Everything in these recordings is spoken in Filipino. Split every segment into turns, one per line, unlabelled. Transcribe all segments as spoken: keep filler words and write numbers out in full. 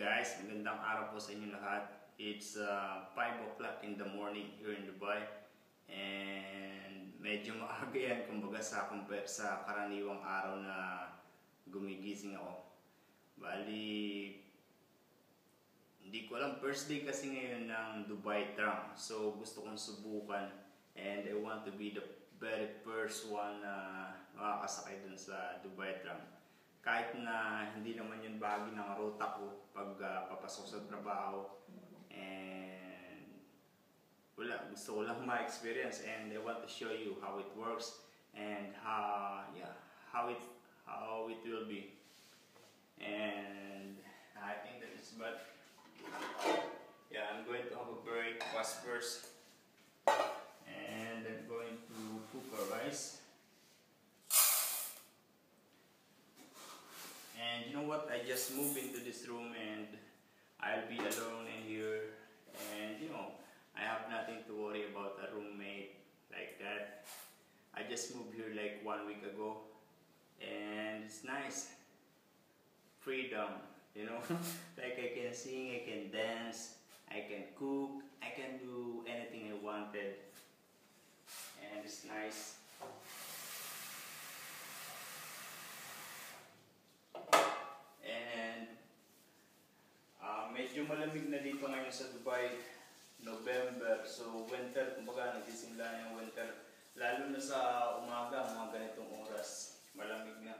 guys, magandang araw po sa inyo lahat. It's uh, five o'clock in the morning here in Dubai. And medyo maaga yan kumbaga sa, compare sa karaniwang araw na gumigising ako. Bali, hindi ko alam, first day kasi ngayon ng Dubai tram. So gusto kong subukan and I want to be the very first one na makakasakay dun sa Dubai tram. Kahit na hindi naman yun bahagi ng ruta ko pag uh, papasok sa trabaho, and wala, gusto ko lang ma-experience and I want to show you how it works and how yeah how it how it will be. And I think that is, but yeah, I'm going to have a breakfast first and I'm going to cook a rice. And you know what, I just moved into this room and I'll be alone in here, and you know, I have nothing to worry about a roommate like that. I just moved here like one week ago and it's nice. Freedom, you know, like I can sing, I can dance, I can cook, I can do anything I wanted, and it's nice. Medyo malamig na dito ngayon sa Dubai, November, so winter, kumbaga nagsisimula yung winter, lalo na sa umaga, mga ganitong oras, malamig na.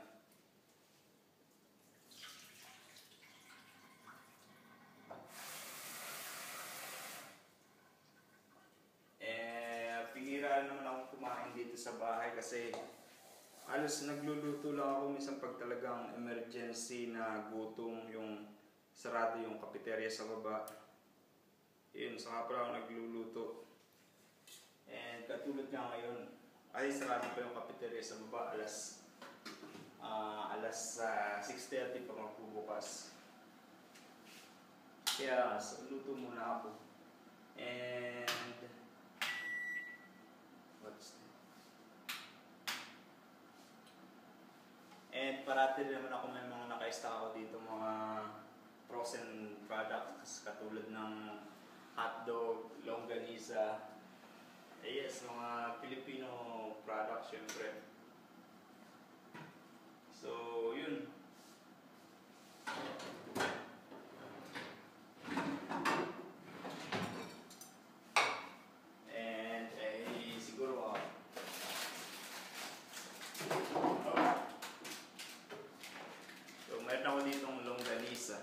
Eh, pihira naman akong kumain dito sa bahay kasi halos nagluluto lang ako minsan pag talagang emergency na gutom, yung sarado yung cafeteria sa baba. Yun, saka pa ako nagluluto. And katulad nga ngayon, ay sarado pa yung cafeteria sa baba, alas uh, alas uh, six thirty pa magbubukas. Kaya so, luto muna ako. And what's that? And parati rin naman ako may mga naka-stock ako dito, mga frozen products katulad ng hotdog, longganisa. Eh, yes, mga Filipino products syempre. So, yun. And eh, siguro ah, oh. So, meron ako ditong longganisa.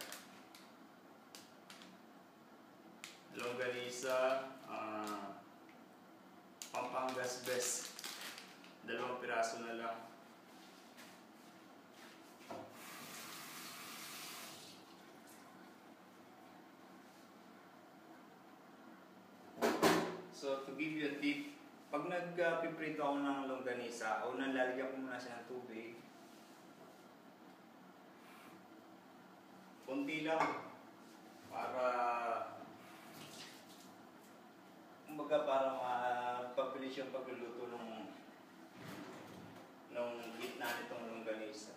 Longganisa, uh, Pampangas best. Dalawang piraso na lang. So, to give you a tip, pag nag-piprito ako ng longganisa, unang lalagyan ko muna siya ng tubig. Kunti lang. Para kumbaga para mapabilis yung pagluluto ng nung gitna nitong longganisa.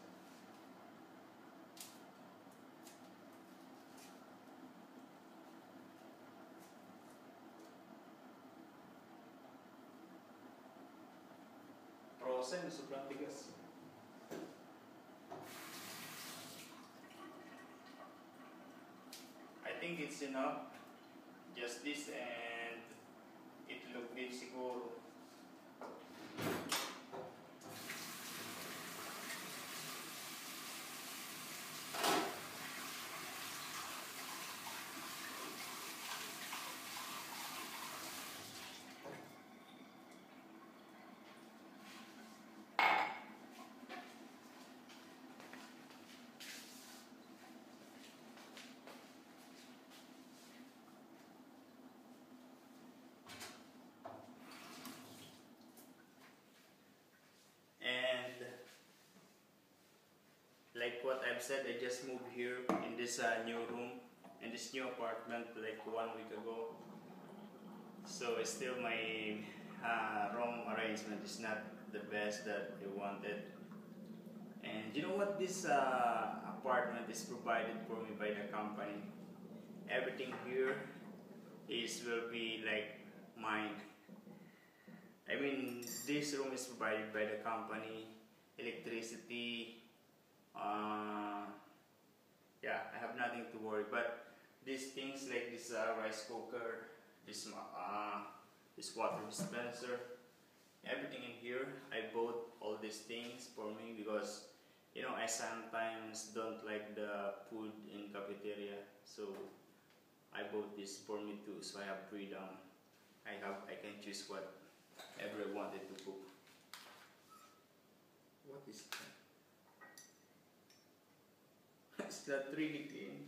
Frozen, sobrang tigas. I think it's enough. Just this and itlog din siguro. Like what I've said, I just moved here in this uh, new room, in this new apartment like one week ago. So still my uh, room arrangement is not the best that I wanted. And you know what, this uh, compartment is provided for me by the company. Everything here is will be like mine. I mean, this room is provided by the company, electricity, uh, yeah, I have nothing to worry. But these things like this uh, rice cooker, this uh, this water dispenser, everything in here, I bought all these things for me because, you know, I sometimes don't like the food in cafeteria, so I bought this for me too, so I have freedom. I have I can choose what ever I wanted to cook. What is that? Is that really clean?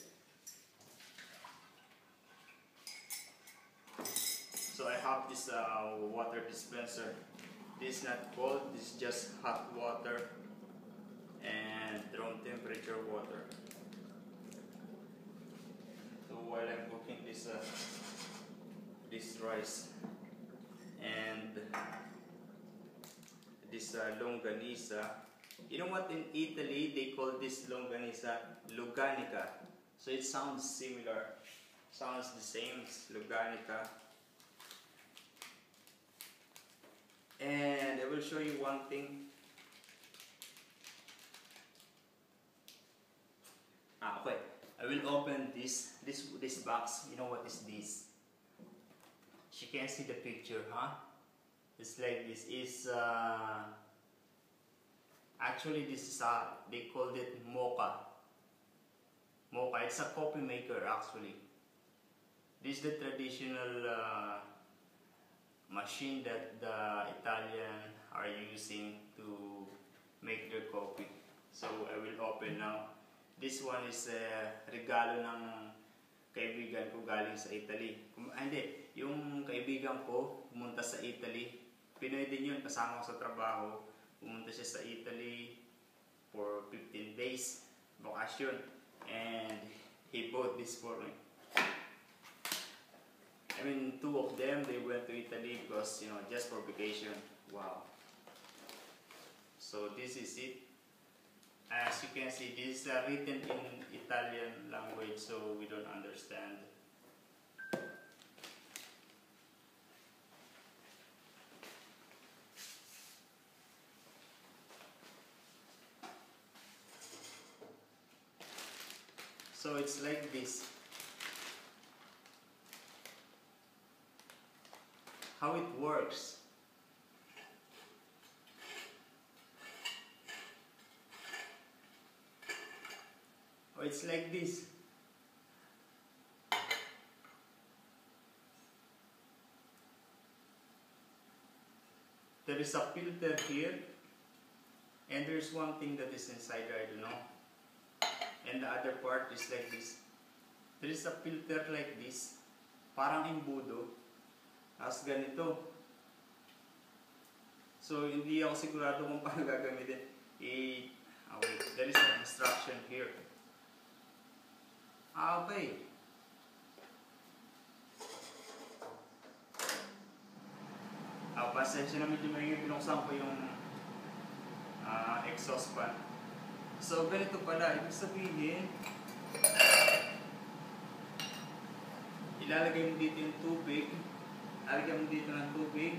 So I have this uh, water dispenser. This is not cold, this is just hot water and room temperature water. So while I'm cooking this uh, this rice and this uh, longanisa, you know what, in Italy they call this longanisa luganica. So it sounds similar, sounds the same, it's luganica. And I will show you one thing. Ah, okay. I will open this this this box. You know what is this? You can see the picture, huh? It's like this. Is uh, actually this is uh, they called it mocha. Mocha. It's a coffee maker actually. This is the traditional uh, machine that the Italian are using to make their coffee. So I will open now. This one is uh, regalo ng kaibigan ko galing sa Italy. Kung, ah, hindi, yung kaibigan ko pumunta sa Italy. Pinoy din yun, kasama ko sa trabaho. Pumunta siya sa Italy for fifteen days vacation, and he bought this for me. I mean, two of them, they went to Italy because, you know, just for vacation. Wow. So this is it. As you can see, this is uh, written in Italian language, so we don't understand. So it's like this. How it works. Oh, it's like this. There is a filter here, and there's one thing that is inside there, I don't know. And the other part is like this. There is a filter like this, parang imbudo, as ganito. So hindi ako sigurado kung paano gagamitin. I, oh wait, there is an instruction here. Ah, okay. Ah, pasensya na medyo may pinuksan ko yung uh, exhaust fan. So, ganito pala. Ibig sabihin, ilalagay mo dito yung tubig. Ilalagay mo dito ng tubig.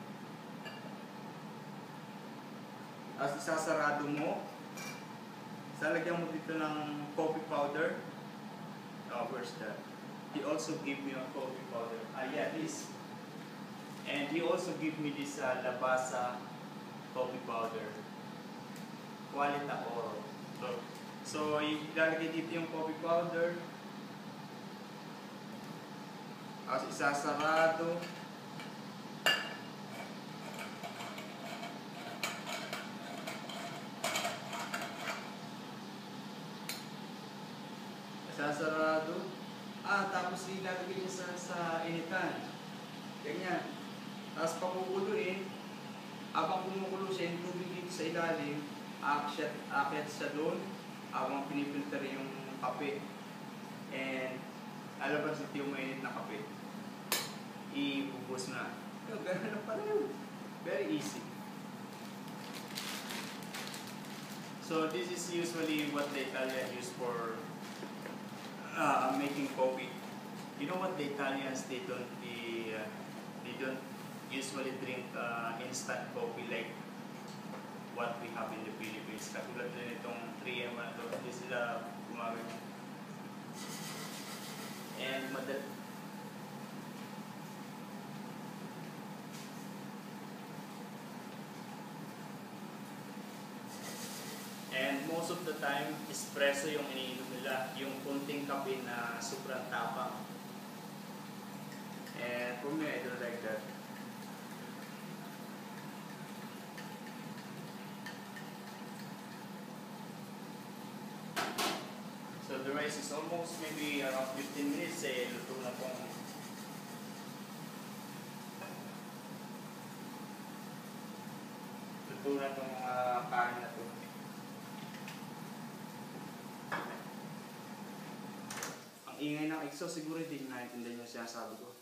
Tapos isasarado mo. Ilalagay mo dito ng coffee powder. Oh, where's that? He also gave me a coffee powder. Ah, yeah, this. And he also gave me this uh, Labasa coffee powder. Qualita Oro. So, so ilalagay dito yung coffee powder. Tapos isasarado. Sasarado. Ah, tapos ilalagay niya sa, sa initan. Ganyan. Tapos pakukuluin. Habang kumukulo siya, yung tubig dito sa ilalim, aakyat, aakyat siya doon habang pinipilter yung kape. And alabas ito yung mainit na kape. Ibubos na. Yung ganun na pala yun. Very easy. So this is usually what the Italian use for uh, making coffee. You know what the Italians, they don't they, uh, they don't usually drink uh, instant coffee like what we have in the Philippines. Katulad din itong three M na to, hindi sila gumagamit. And madal And most of the time, espresso yung iniinom nila, yung kunting kape na sobrang tapang. And for me, I don't like that. So the rice is almost maybe around fifteen minutes, eh, luto na pong luto na tong uh, kain na to. Ang ingay ng exhaust, siguro hindi nyo naiintindihan yung sinasabi ko.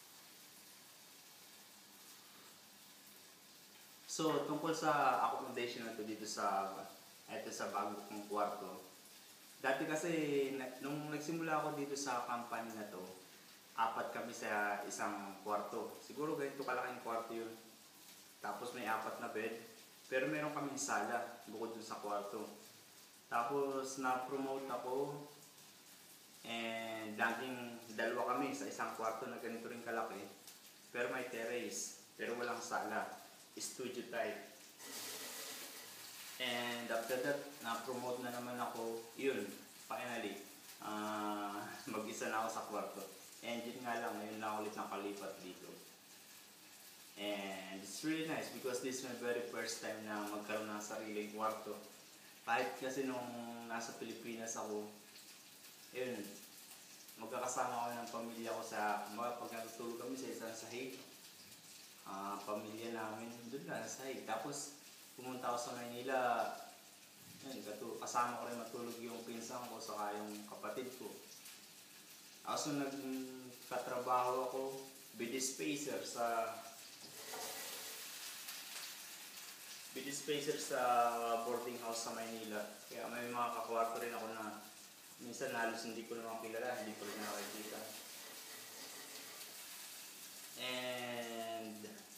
So, tungkol sa accommodation na to dito sa ito sa bago kong kwarto. Dati kasi, nung nagsimula ako dito sa company na to, apat kami sa isang kwarto. Siguro ganito kalaking kwarto yun. Tapos may apat na bed. Pero meron kaming sala bukod dun sa kwarto. Tapos na-promote ako. And laging dalawa kami sa isang kwarto na ganito rin kalaki. Pero may terrace. Pero walang sala. Studio type. And after that, na-promote na naman ako. Yun, finally. Uh, mag-isa na ako sa kwarto. And yun nga lang, ngayon na ulit nakalipat dito. And it's really nice because this is my very first time na magkaroon ng sariling kwarto. Kahit kasi nung nasa Pilipinas ako, yun, magkakasama ako ng pamilya ko sa, pag natutulog kami sa isang sahig, uh, pamilya namin, doon na sahig. Tapos, pumunta ako sa Maynila, yun, kasama ko rin matulog yung pinsan ko saka yung kapatid ko. Also, nagkatrabaho ako, bed spacer sa bed spacer sa boarding house sa Maynila. Kaya may mga kakwarto rin ako na minsan halos hindi ko naman kilala, hindi ko rin nakakita. And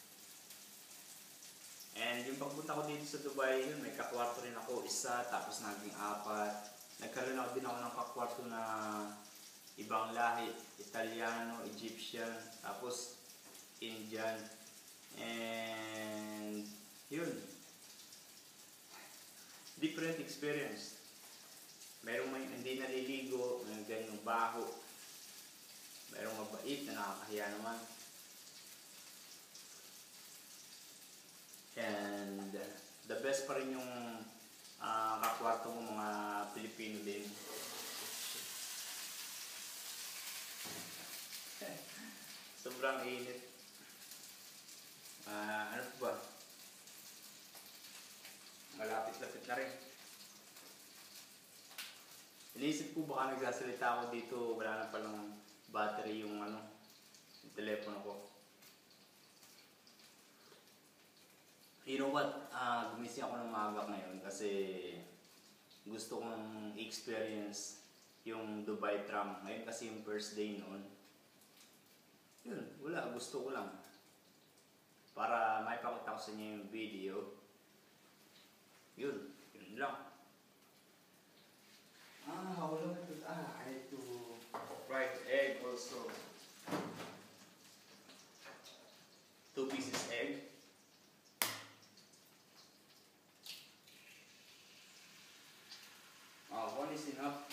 and yung pagpunta ko dito sa Dubai, yun, may kakwarto rin ako, isa, tapos naging apat. Nagkaroon ako din ako ng kakwarto na ibang lahi, Italiano, Egyptian, tapos Indian. And yun, different experience. Merong may hindi naliligo, may ganyang baho. Merong mabait na nakakahiya naman. And the best pa rin yung uh, kakwarto mo mga Pilipino din. Sobrang init. Uh, ano po ba? Malapit-lapit na rin. Iniisip ko baka nagsasalita ako dito, wala na palang battery yung ano, yung telepono ko. You know what? Uh, gumising ako ng maaga ngayon kasi gusto kong experience yung Dubai tram. Ngayon kasi yung first day noon. Yun, wala. Gusto ko lang. Para maipakita ko sa inyo yung video. Yun, yun lang. Ah, how long it Ah, I need to fry the egg also. Two pieces egg. Uh, one is enough.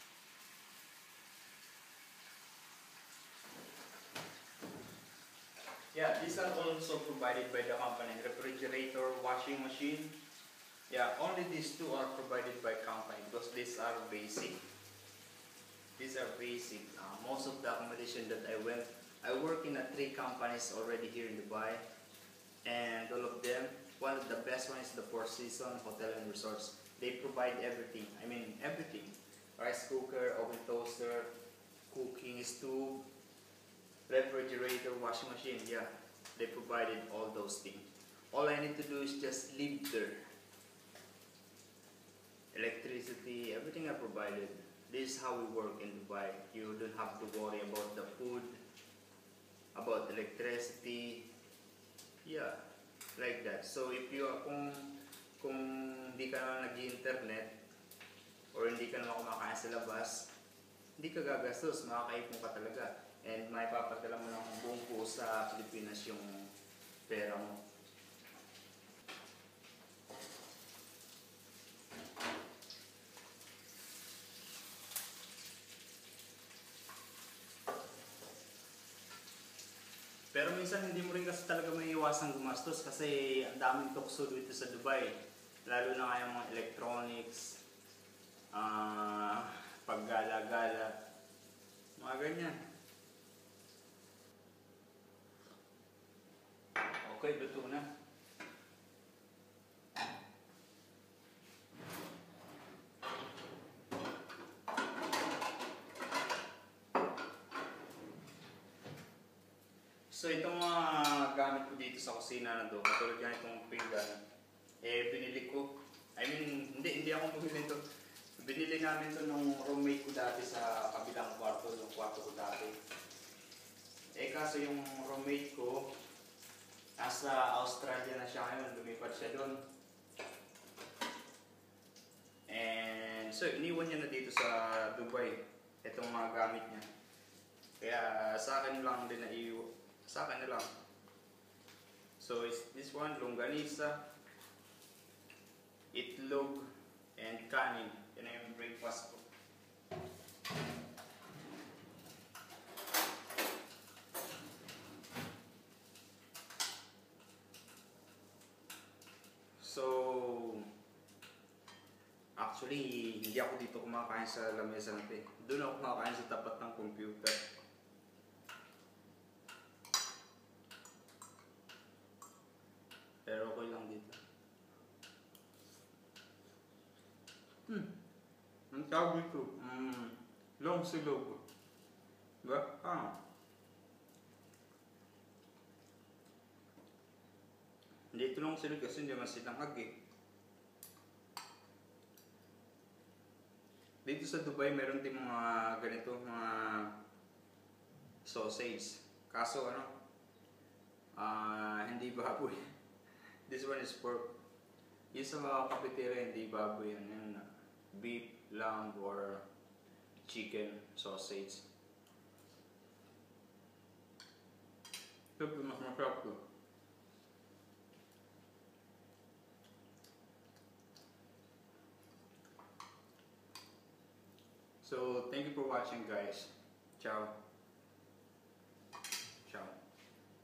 Yeah, these are also provided by the company. Refrigerator, washing machine. Yeah, only these two are provided by company because these are basic. These are basic. Uh, most of the accommodation that I went, I work in a three companies already here in Dubai, and all of them, one of the best one is the Four Seasons Hotel and Resorts. They provide everything. I mean everything: rice cooker, oven toaster, cooking stove, refrigerator, washing machine. Yeah, they provided all those things. All I need to do is just live there. electricity, everything are provided. This is how we work in Dubai. You don't have to worry about the food, about electricity, yeah, like that. So if you are, kung, kung hindi ka na nag-internet, or hindi ka na kumakain sa labas, hindi ka gagastos, makakaipon ka talaga. And may papadala mo ng buong buo sa Pilipinas yung pera mo. Pero minsan hindi mo rin kasi talaga may iwasang gumastos kasi ang daming tukso dito sa Dubai. Lalo na kayong mga electronics, uh, paggala-gala, mga ganyan. Okay, luto na. So itong mga uh, gamit ko dito sa kusina na to, katulad yan itong pinggan, eh binili ko, I mean, hindi, hindi ako bumili ito. Binili namin ito nung roommate ko dati sa kabilang kwarto, yung kwarto ko dati. Eh kaso yung roommate ko, nasa Australia na siya ngayon, lumipat siya doon. And so iniwan niya na dito sa Dubai, itong mga gamit niya. Kaya sa akin lang din na iwan. Sa akin na lang. So it's this one, longganisa, itlog, and kanin. Yan na yung breakfast ko. So actually, hindi ako dito kumakain sa lamesa natin. Doon ako kumakain sa tapat ng computer. Pero okay lang dito. Hmm. Ang tawag ito? Hmm. Long silog. Diba? Ah. Hindi ito long silog kasi hindi man silanghag eh. Dito sa Dubai meron din mga ganito, mga sausage. Kaso ano, ah uh, hindi baboy. This one is pork. Yung sa mga kapitira, hindi baboy yan. Yan beef, lamb, or chicken, sausage. Ito, mas masarap to. So, thank you for watching guys. Ciao.